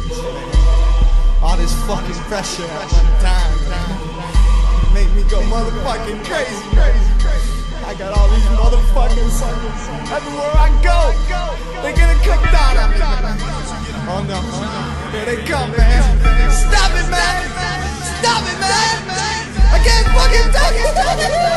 All this fucking pressure at one time, man, make me go motherfucking crazy. I got all these motherfucking suckers everywhere I go. They getting cooked out of me, man. Oh no, here they come, man. Stop it, man. Stop it, man. I can't fucking take it.